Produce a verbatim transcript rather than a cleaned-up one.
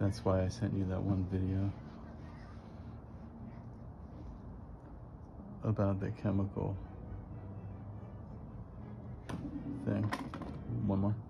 That's why I sent you that one video about the chemical thing. One more.